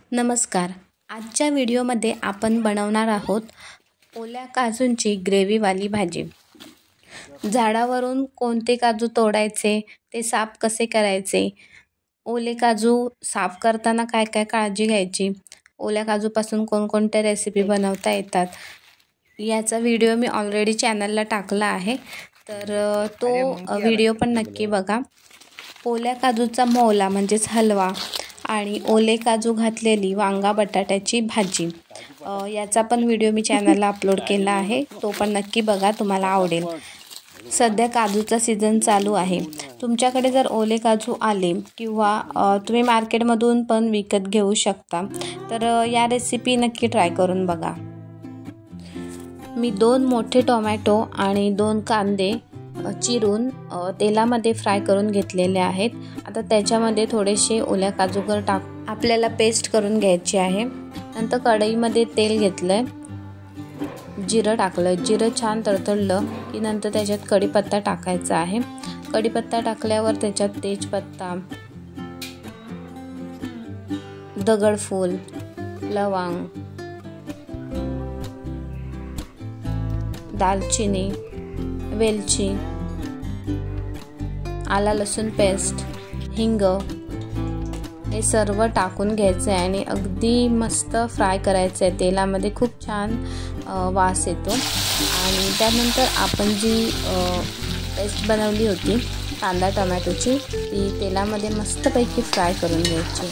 नमस्कार. आजच्या व्हिडिओमध्ये आपण बनवणार आहोत ओल्या काजूंची ग्रेव्हीवाली भाजी. झाडावरून कोणते काजू तोडायचे, ते साफ कसे करायचे, ओले काजू साफ करताना काय काय काळजी घ्यायची, ओल्या काजूपासून कोणकोणत्या रेसिपी बनवता येतात, याचा व्हिडिओ मी ऑलरेडी चॅनलला टाकला आहे, तर तो व्हिडिओ पण नक्की बघा. ओल्या काजूचा मोहला म्हणजेच हलवा आणि ओले काजू घातलेली वांगा बटाट्याची भाजी, याचा पण व्हिडिओ मी चॅनलला अपलोड केला आहे, तो पण नक्की बघा, तुम्हाला आवडेल. सध्या काजूचा सीझन चालू आहे. तुमच्याकडे जर ओले काजू आले किंवा तुम्ही मार्केटमधून पण विकत घेऊ शकता, तर या रेसिपी नक्की ट्राय करून बघा. मी 2 मोठे टोमॅटो आणि 2 कांदे चिरून तेलामध्ये फ्राय करून घेतलेले आहेत. आता त्याच्यामध्ये थोडेसे ओल्या काजूगर आपल्याला पेस्ट करून घ्यायची आहे. नंतर कढईमध्ये तेल घेतलं, जिरं टाकलं. जिरं छान तडतडलं की नंतर त्याच्यात कढीपत्ता टाकायचा आहे. कढीपत्ता टाकल्यावर त्याच्यात तेजपत्ता, दगडफूल, लवंग, दालचिनी, वेलची, आला लसूण पेस्ट, हिंग हे सर्व टाकून घ्यायचं आहे आणि अगदी मस्त फ्राय करायचं आहे. तेलामध्ये खूप छान वास येतो. आणि त्यानंतर आपण जी पेस्ट बनवली होती कांदा टोमॅटोची, ती तेलामध्ये मस्तपैकी फ्राय करून घ्यायची.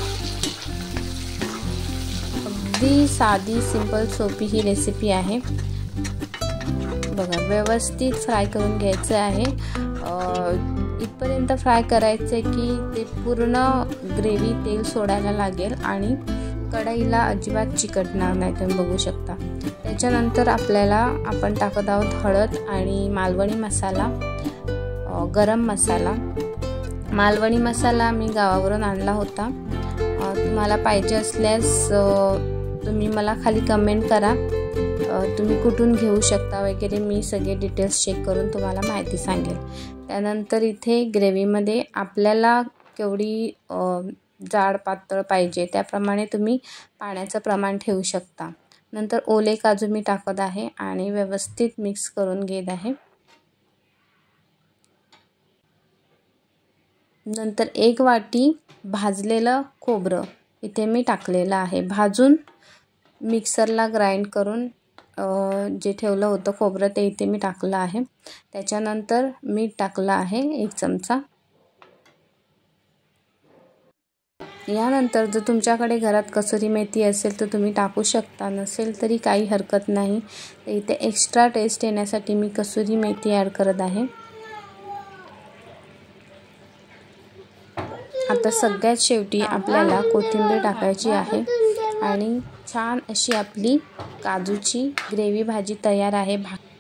अगदी साधी सिंपल सोपी ही रेसिपी आहे. बघा, व्यवस्थित फ्राय करून घ्यायचं आहे. इथपर्यंत फ्राय करायचं आहे की ते पूर्ण ग्रेव्ही तेल सोडायला लागेल आणि कढईला अजिबात चिकटणार नाही, तुम्ही बघू शकता. त्याच्यानंतर आपण टाकत आहोत हळद आणि मालवणी मसाला, गरम मसाला. मालवणी मसाला मी गावावरून आणला होता. तुम्हाला पाहिजे असल्यास तुम्ही मला खाली कमेंट करा, तुम्ही कुठून घेऊ शकता वगैरे. मी सगळे डिटेल्स चेक करून तुम्हाला माहिती सांगेल. त्यानंतर इथे ग्रेव्हीमध्ये आपल्याला केवढी जाड पातळ पाहिजे त्याप्रमाणे तुम्ही पाण्याचं प्रमाण ठेवू शकता. नंतर ओले काजू मी टाकत आहे आणि व्यवस्थित मिक्स करून घेत आहे. नंतर 1 वाटी भाजलेलं खोबरं इथे मी टाकलेलं आहे. भाजून मिक्सरला ग्राइंड करून जे ठेवलं होतं खोबरं ते इथे मी टाकलं आहे. त्याच्यानंतर मीठ टाकलं आहे 1 चमचा. यानंतर जर तुमच्याकडे घरात कसुरी मेथी असेल तर तुम्ही टाकू शकता, नसेल तरी काही हरकत नाही. इथे एक्स्ट्रा टेस्ट येण्यासाठी मी कसुरी मेथी ॲड करत आहे. आता सगळ्यात शेवटी आपल्याला कोथिंबीर टाकायची आहे आणि छान अशी आपली काजूची ग्रेव्ही भाजी तयार आहे.